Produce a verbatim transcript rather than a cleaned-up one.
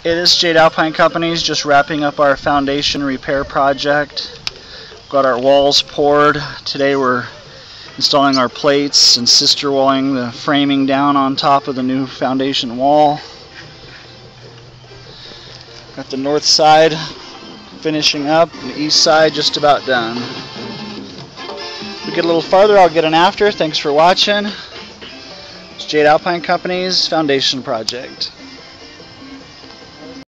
It is Jade Alpine Companies, just wrapping up our foundation repair project. Got our walls poured. Today we're installing our plates and sister walling the framing down on top of the new foundation wall. Got the north side finishing up, and the east side just about done. If we get a little farther, I'll get an after. Thanks for watching. It's Jade Alpine Companies Foundation Project.